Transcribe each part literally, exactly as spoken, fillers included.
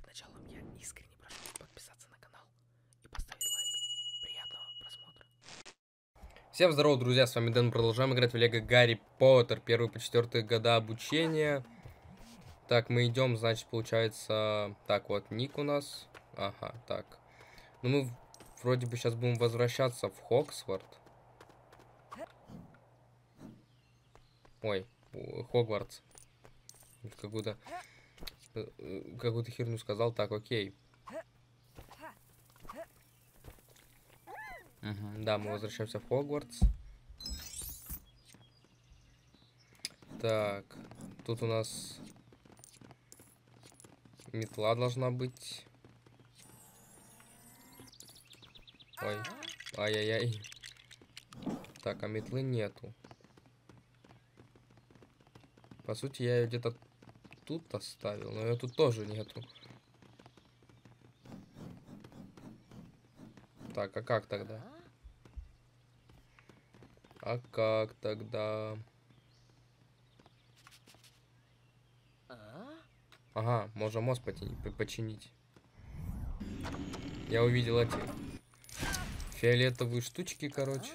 началом я искренне прошу подписаться на канал и поставить лайк. Приятного просмотра. Всем здорово, друзья, с вами Дэн. Продолжаем играть в Лего Гарри Поттер. Первый по четвертый года обучения. Так, мы идем, значит, получается... Так, вот, ник у нас. Ага, так. Ну, мы вроде бы сейчас будем возвращаться в Хогсворт. Ой, Хогвартс. Какую-то... Какую-то херню сказал. Так, окей. Угу, да, мы возвращаемся в Хогвартс. Так, тут у нас метла должна быть. Ой, ай-яй-яй. Так, а метлы нету. По сути, я ее где-то тут оставил, но ее тут тоже нету. Так, а как тогда? А как тогда? Ага, можно мост починить. Я увидел эти фиолетовые штучки, короче.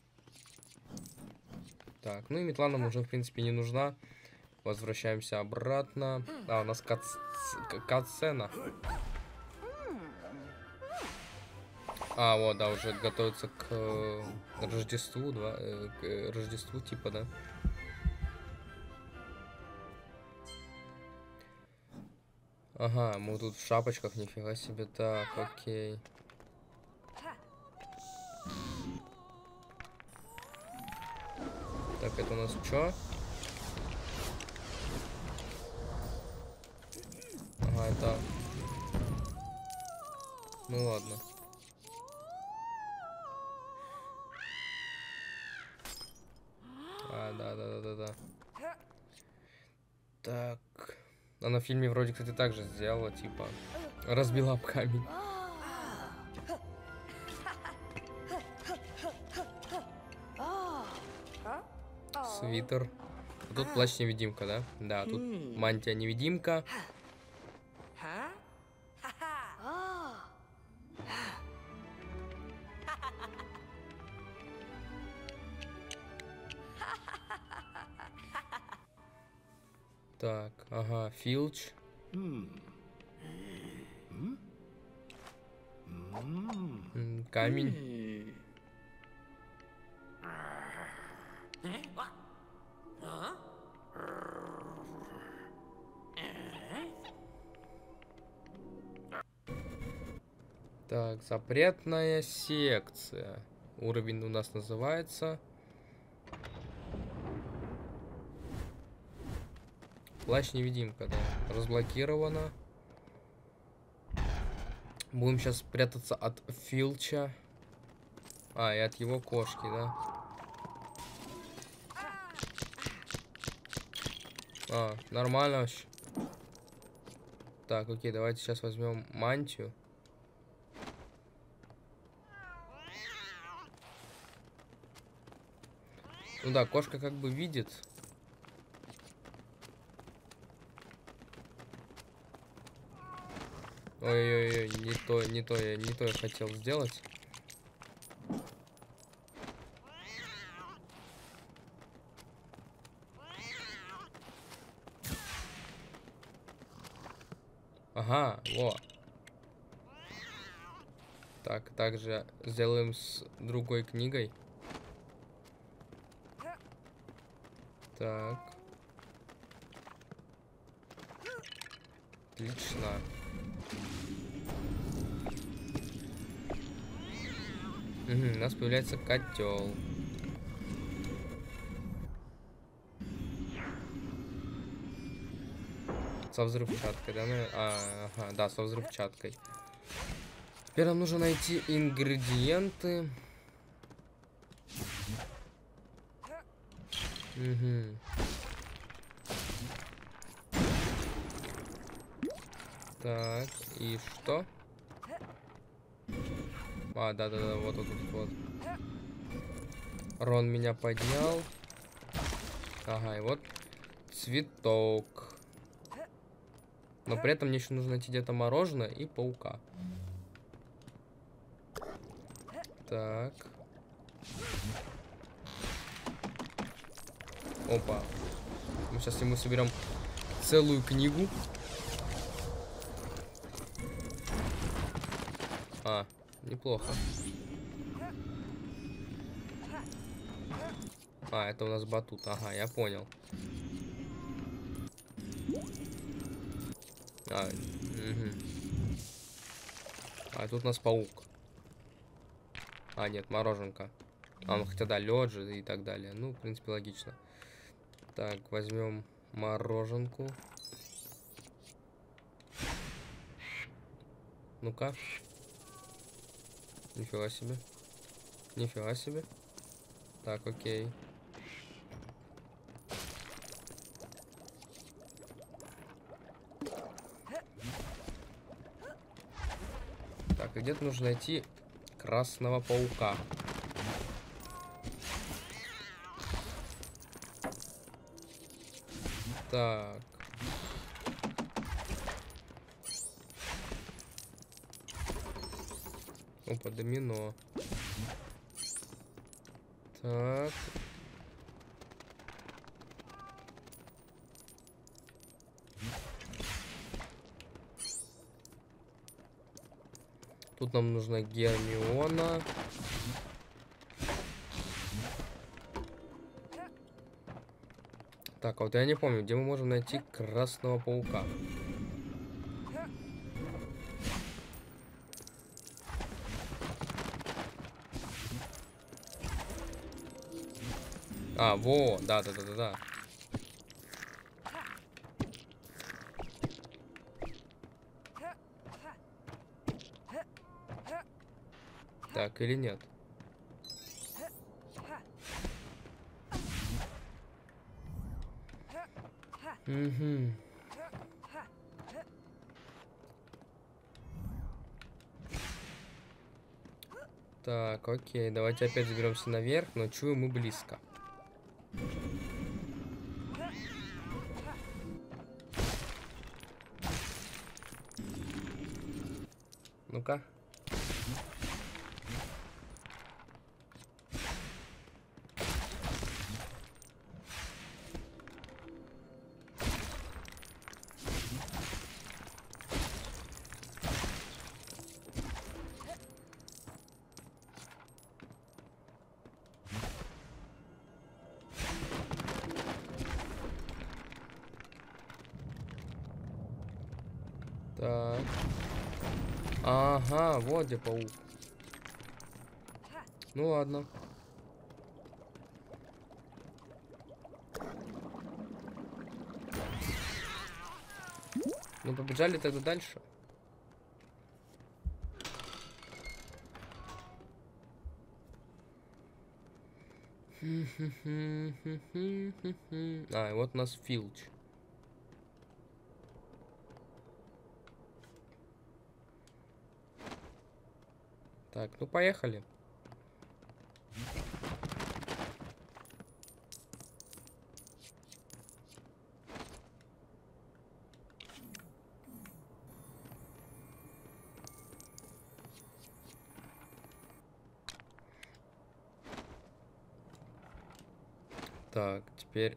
Так, ну и метла нам уже, в принципе, не нужна. Возвращаемся обратно. А, у нас кат-сцена. А, вот, да, уже готовится к э, Рождеству, да, э, к э, Рождеству, типа, да. Ага, мы тут в шапочках, нифига себе. Так, окей. Так, это у нас что? Ага, это... Ну ладно. А, да, да, да, да, да. Так. Она на фильме вроде, кстати, так же сделала, типа, разбила об камень. Свитер. А тут плащ-невидимка, да? Да, тут мантия-невидимка. Так, ага, Филч. Камень. Так, запретная секция. Уровень у нас называется... Плащ-невидимка, да. Разблокировано. Будем сейчас прятаться от Филча. А, и от его кошки, да. А, нормально вообще. Так, окей, давайте сейчас возьмем мантию. Ну да, кошка как бы видит. Ой-ой-ой, не то, не то, я не то я хотел сделать. Ага, во. Так, также сделаем с другой книгой. Так. Отлично. Угу, у нас появляется котел. Со взрывчаткой, да? Ну, а, ага, да, со взрывчаткой. Теперь нам нужно найти ингредиенты. Угу. Так, и что? А, да-да-да, вот вот вот вот. Рон меня поднял. Ага, и вот цветок. Но при этом мне еще нужно найти где-то мороженое и паука. Так. Опа. Мы сейчас ему соберем целую книгу. А, неплохо. А, это у нас батут. Ага, я понял. А, угу. А тут у нас паук. А, нет, мороженка. А, ну хотя да, лед же и так далее. Ну, в принципе, логично. Так, возьмем мороженку. Ну-ка. Нифига себе. Нифига себе. Так, окей. Так, и где-то нужно найти красного паука. Так. Опа, домино. Так. Тут нам нужна Гермиона. Так, а вот я не помню, где мы можем найти красного паука. А, во, да, да, да, да, да. Так, или нет? Угу. Так, окей, давайте опять заберемся наверх, но чую, мы близко. Ну-ка. Так. Ага, вот где паук. Ну ладно. Ну побежали тогда дальше. А, и вот у нас Филч. Так, ну поехали. Так, теперь...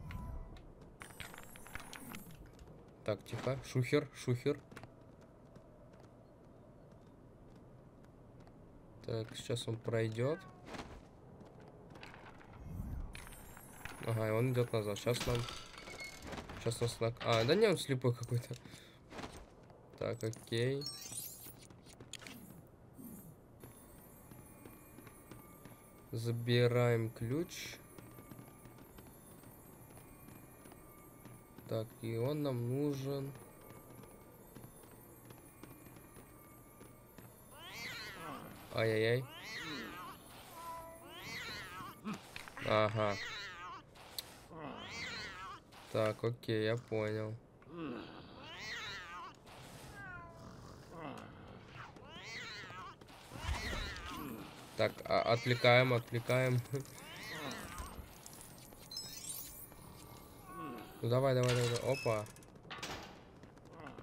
Так, тихо. Шухер, шухер. Так, сейчас он пройдет. Ага, и он идет назад. Сейчас нам... Сейчас нас на... А, да не, он слепой какой-то. Так, окей. Забираем ключ. Так, и он нам нужен... Ай-яй-яй. Ага. Так, окей, я понял. Так, а, отвлекаем, отвлекаем. Ну давай, давай, давай. Опа.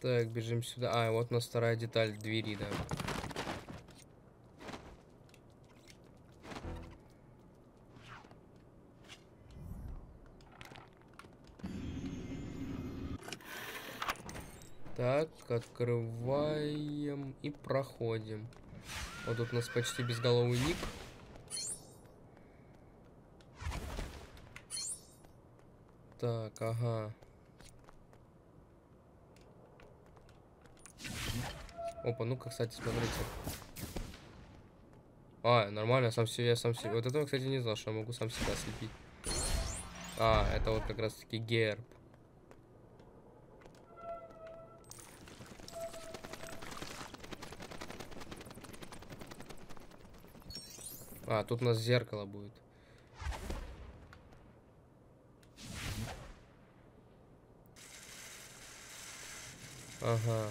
Так, бежим сюда. А, вот у нас вторая деталь двери, да. Так, открываем и проходим. Вот тут у нас почти безголовый ник. Так, ага. Опа, ну-ка, кстати, смотрите. А, нормально, сам себе, сам себе. Вот этого, кстати, не знал, что я могу сам себя слепить. А, это вот как раз-таки герб. А, тут у нас зеркало будет. Ага.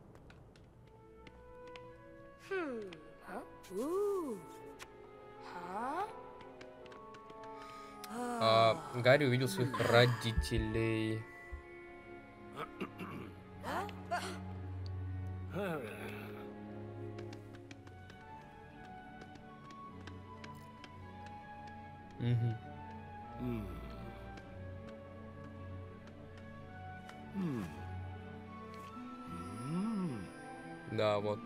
А, Гарри увидел своих родителей. Угу. Да, вот.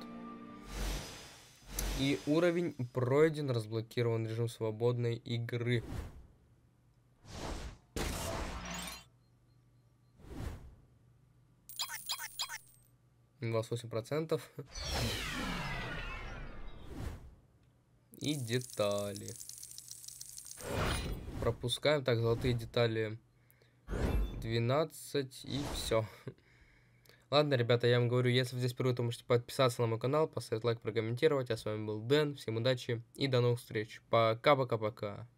И уровень пройден, разблокирован режим свободной игры. двадцать восемь процентов. И детали. Пропускаем. Так, золотые детали двенадцать и все. Ладно, ребята, я вам говорю, если вы здесь впервые, то можете подписаться на мой канал, поставить лайк, прокомментировать. А с вами был Дэн. Всем удачи и до новых встреч. Пока-пока-пока.